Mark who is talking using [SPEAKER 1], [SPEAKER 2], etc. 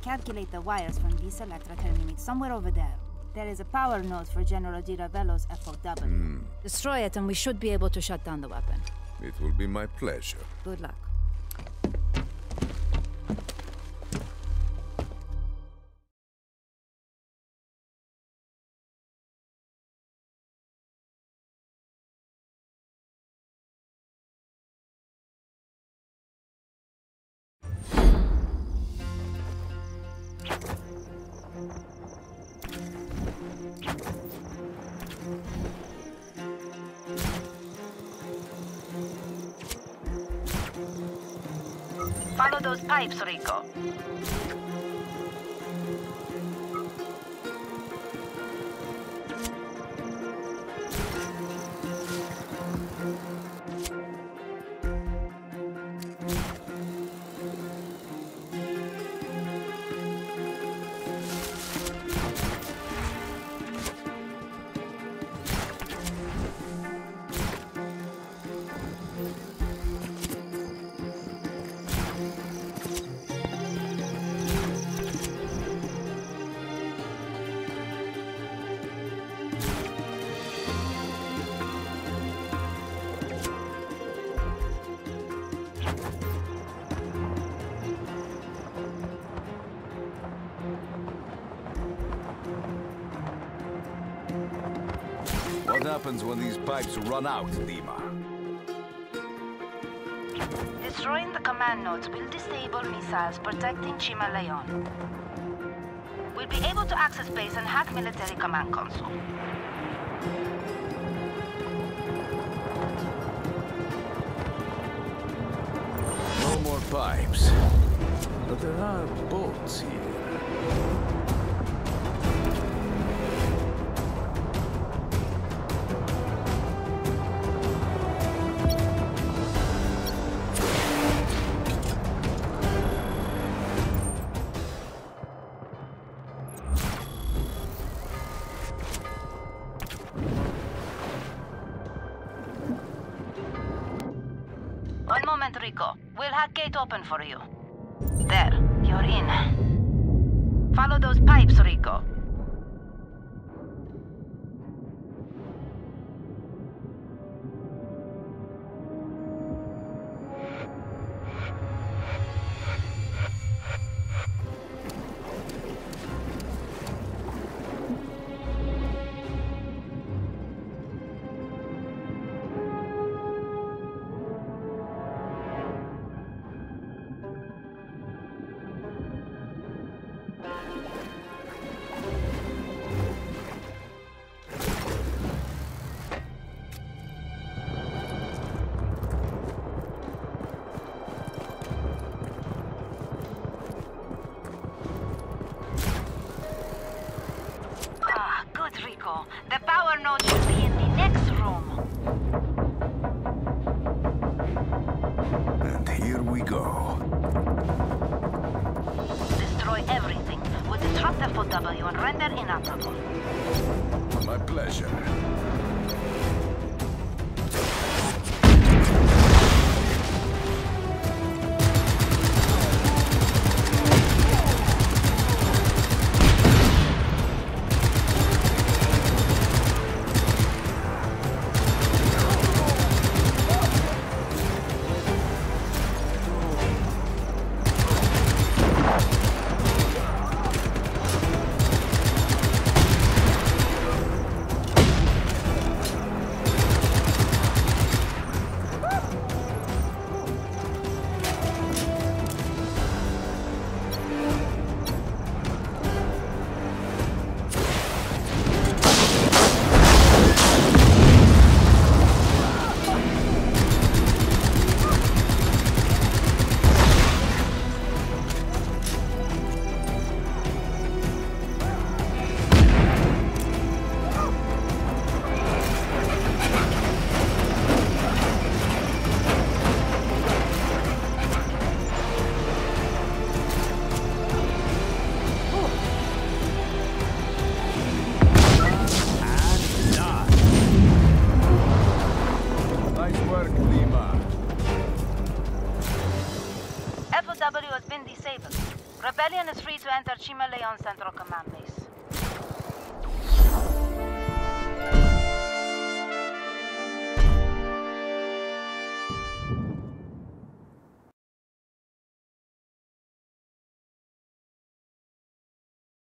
[SPEAKER 1] calculate the wires from this Electra terminate somewhere over there. There is a power node for General Di Ravello's FOW. Destroy it and we should be able to shut down the weapon.
[SPEAKER 2] It will be my pleasure.
[SPEAKER 1] Good luck.
[SPEAKER 3] Follow those pipes, Rico.
[SPEAKER 4] What happens when these pipes run out, Dima?
[SPEAKER 3] Destroying the command nodes will disable missiles protecting Chimaleon. We'll be able to access base and hack military command console.
[SPEAKER 4] No more pipes. But there are boats here.
[SPEAKER 3] One moment, Rico. We'll hack gate open for you. There, you're in. Follow those pipes, Rico. Rico. The power node should be in the next room.
[SPEAKER 4] And here we go.
[SPEAKER 3] Destroy everything. We'll disrupt the FOW and render inoperable.
[SPEAKER 4] My pleasure.
[SPEAKER 3] Rebellion is free to enter Chima Leon Central Command Base.